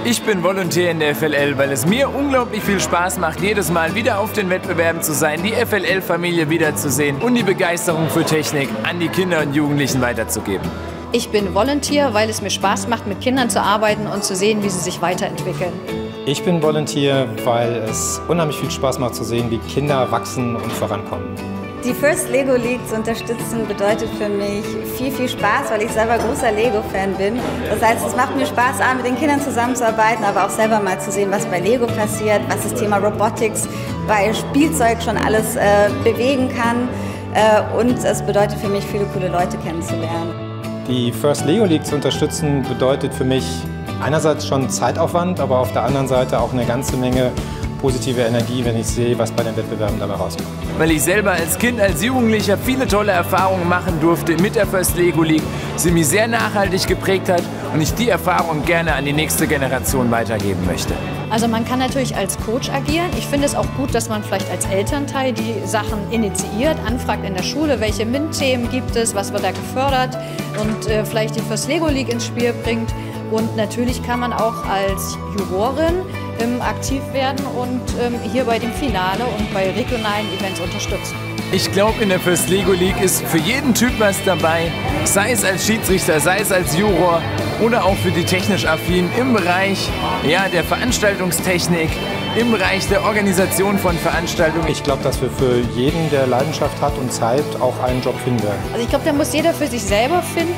Ich bin Volontär in der FLL, weil es mir unglaublich viel Spaß macht, jedes Mal wieder auf den Wettbewerben zu sein, die FLL-Familie wiederzusehen und die Begeisterung für Technik an die Kinder und Jugendlichen weiterzugeben. Ich bin Volunteer, weil es mir Spaß macht, mit Kindern zu arbeiten und zu sehen, wie sie sich weiterentwickeln. Ich bin Volunteer, weil es unheimlich viel Spaß macht zu sehen, wie Kinder wachsen und vorankommen. Die First Lego League zu unterstützen bedeutet für mich viel Spaß, weil ich selber großer Lego-Fan bin. Das heißt, es macht mir Spaß, mit den Kindern zusammenzuarbeiten, aber auch selber mal zu sehen, was bei Lego passiert, was das Thema Robotics bei Spielzeug schon alles bewegen kann. Und es bedeutet für mich, viele coole Leute kennenzulernen. Die First Lego League zu unterstützen bedeutet für mich einerseits schon Zeitaufwand, aber auf der anderen Seite auch eine ganze Menge positive Energie, wenn ich sehe, was bei den Wettbewerben dabei rauskommt. Weil ich selber als Kind, als Jugendlicher viele tolle Erfahrungen machen durfte mit der First Lego League, sie mich sehr nachhaltig geprägt hat und ich die Erfahrung gerne an die nächste Generation weitergeben möchte. Also man kann natürlich als Coach agieren. Ich finde es auch gut, dass man vielleicht als Elternteil die Sachen initiiert, anfragt in der Schule, welche MINT-Themen gibt es, was wird da gefördert und vielleicht die First Lego League ins Spiel bringt. Und natürlich kann man auch als Jurorin aktiv werden und hier bei dem Finale und bei regionalen Events unterstützen. Ich glaube, in der First Lego League ist für jeden Typ was dabei, sei es als Schiedsrichter, sei es als Juror oder auch für die technisch Affinen im Bereich der Veranstaltungstechnik, im Bereich der Organisation von Veranstaltungen. Ich glaube, dass wir für jeden, der Leidenschaft hat und Zeit, auch einen Job finden werden. Also ich glaube, da muss jeder für sich selber finden,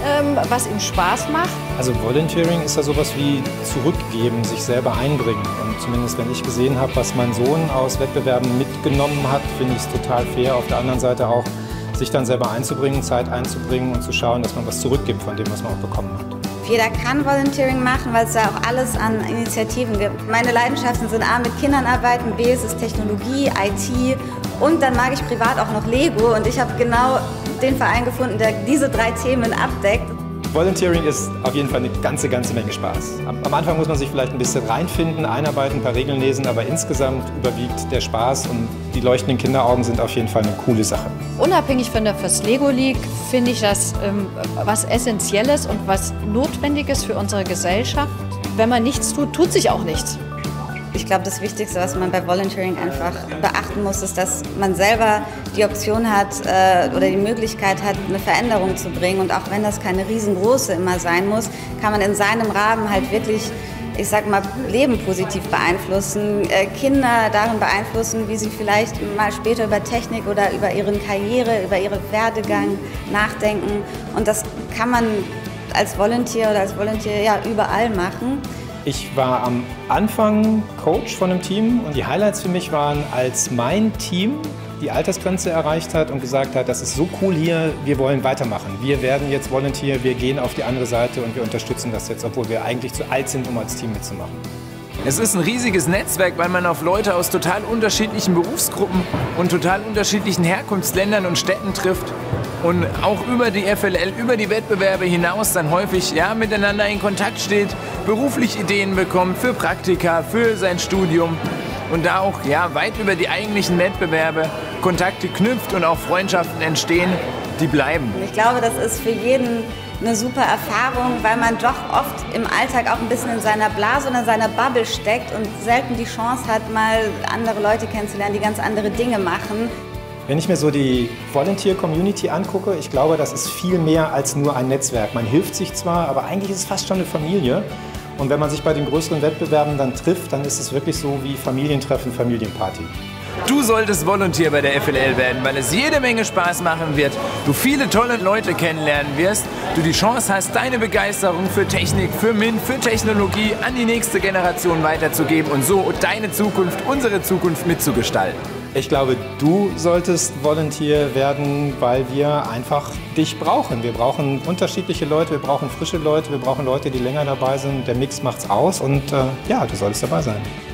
was ihm Spaß macht. Also Volunteering ist ja sowas wie zurückgeben, sich selber einbringen. Und zumindest wenn ich gesehen habe, was mein Sohn aus Wettbewerben mitgenommen hat, finde ich es total fair. Auf der anderen Seite auch, sich dann selber einzubringen, Zeit einzubringen und zu schauen, dass man was zurückgibt von dem, was man auch bekommen hat. Jeder kann Volunteering machen, weil es da auch alles an Initiativen gibt. Meine Leidenschaften sind A, mit Kindern arbeiten, B, es ist Technologie, IT und dann mag ich privat auch noch Lego und ich habe genau den Verein gefunden, der diese 3 Themen abdeckt. Volunteering ist auf jeden Fall eine ganze Menge Spaß. Am Anfang muss man sich vielleicht ein bisschen reinfinden, einarbeiten, ein paar Regeln lesen, aber insgesamt überwiegt der Spaß und die leuchtenden Kinderaugen sind auf jeden Fall eine coole Sache. Unabhängig von der First Lego League finde ich das was Essentielles und was Notwendiges für unsere Gesellschaft. Wenn man nichts tut, tut sich auch nichts. Ich glaube, das Wichtigste, was man bei Volunteering einfach beachten muss, ist, dass man selber die Option hat oder die Möglichkeit hat, eine Veränderung zu bringen. Und auch wenn das keine riesengroße immer sein muss, kann man in seinem Rahmen halt wirklich, ich sag mal, Leben positiv beeinflussen, Kinder darin beeinflussen, wie sie vielleicht mal später über Technik oder über ihre Karriere, über ihren Werdegang nachdenken. Und das kann man als Volunteer oder als Volunteer überall machen. Ich war am Anfang Coach von einem Team und die Highlights für mich waren, als mein Team die Altersgrenze erreicht hat und gesagt hat, das ist so cool hier, wir wollen weitermachen. Wir werden jetzt Volunteer, wir gehen auf die andere Seite und wir unterstützen das jetzt, obwohl wir eigentlich zu alt sind, um als Team mitzumachen. Es ist ein riesiges Netzwerk, weil man auf Leute aus total unterschiedlichen Berufsgruppen und total unterschiedlichen Herkunftsländern und Städten trifft und auch über die FLL, über die Wettbewerbe hinaus dann häufig miteinander in Kontakt steht, beruflich Ideen bekommt für Praktika, für sein Studium und da auch weit über die eigentlichen Wettbewerbe Kontakte knüpft und auch Freundschaften entstehen, die bleiben. Ich glaube, das ist für jeden eine super Erfahrung, weil man doch oft im Alltag auch ein bisschen in seiner Blase und in seiner Bubble steckt und selten die Chance hat, mal andere Leute kennenzulernen, die ganz andere Dinge machen. Wenn ich mir so die Volunteer-Community angucke, ich glaube, das ist viel mehr als nur ein Netzwerk. Man hilft sich zwar, aber eigentlich ist es fast schon eine Familie. Und wenn man sich bei den größeren Wettbewerben dann trifft, dann ist es wirklich so wie Familientreffen, Familienparty. Du solltest Volunteer bei der FLL werden, weil es jede Menge Spaß machen wird, du viele tolle Leute kennenlernen wirst, du die Chance hast, deine Begeisterung für Technik, für MINT, für Technologie an die nächste Generation weiterzugeben und so deine Zukunft, unsere Zukunft mitzugestalten. Ich glaube, du solltest Volunteer werden, weil wir einfach dich brauchen. Wir brauchen unterschiedliche Leute, wir brauchen frische Leute, wir brauchen Leute, die länger dabei sind. Der Mix macht's aus und du solltest dabei sein.